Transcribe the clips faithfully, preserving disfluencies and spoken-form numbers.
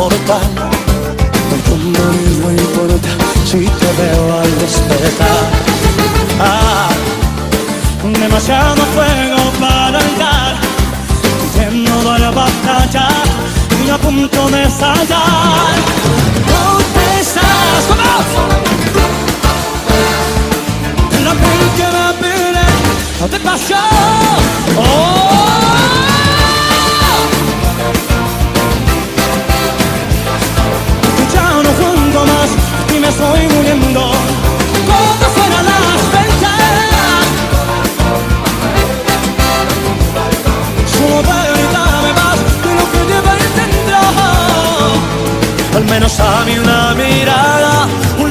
mortal. No mismo importa si te veo al despertar. Ah, demasiado fuego para entrar, yendo a la batalla y a punto de estallar. ¿Dónde estás? ¡Vamos! La piel que me pide de pasión. Oh, ya no aguanto más y me estoy muriendo. Como fuera las ventas, solo verdad más de lo que lleva ahí dentro. Al menos a mí una mirada,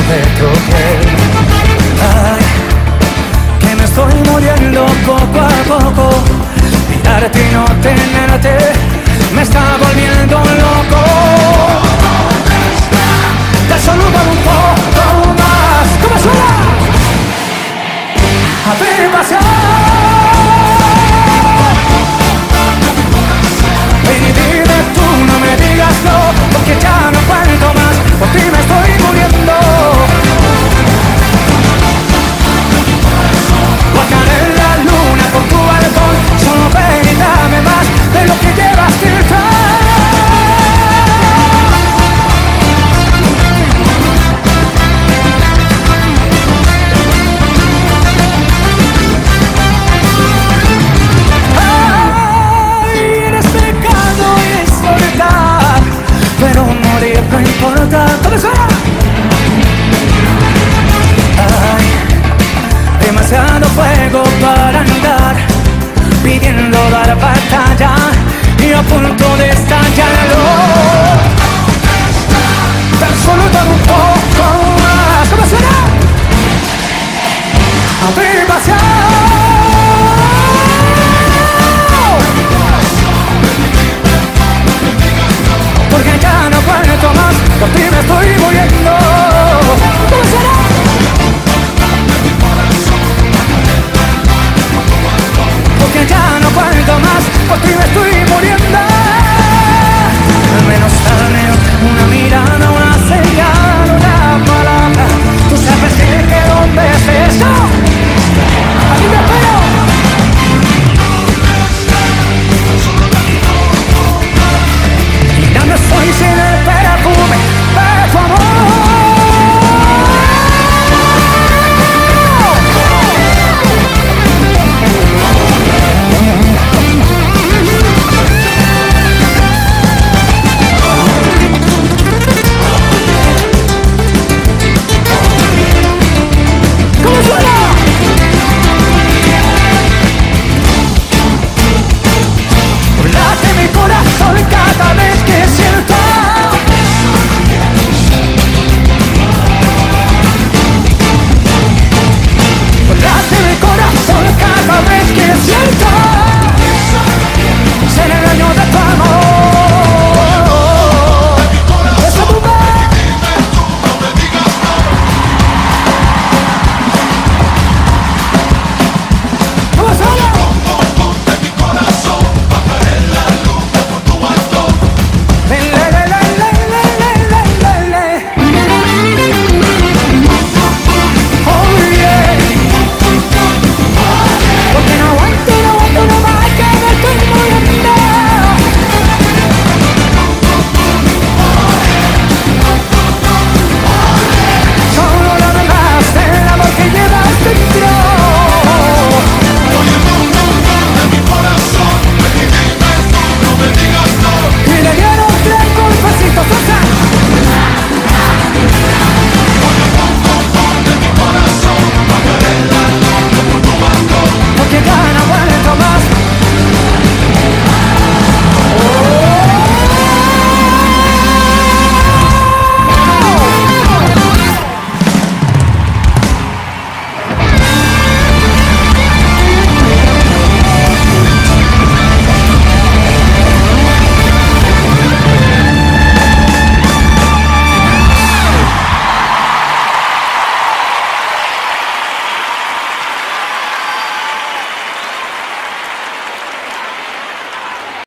de tu piel. Ay, que me estoy muriendo poco a poco. Mirarte y no tenerte me está volviendo loco. Tan solo por un poco más. ¿Cómo suena? A ver, ven y dime tú, no me digas no, porque ya no aguanto más, por ti me estoy muriendo. Bajar en la luna con tu balcón, solo ven y dame más de lo que llevas dentro. Pero morir no importa. ¿Cómo suena? Ay, demasiado fuego para andar pidiendo dar batalla y a punto de estallar.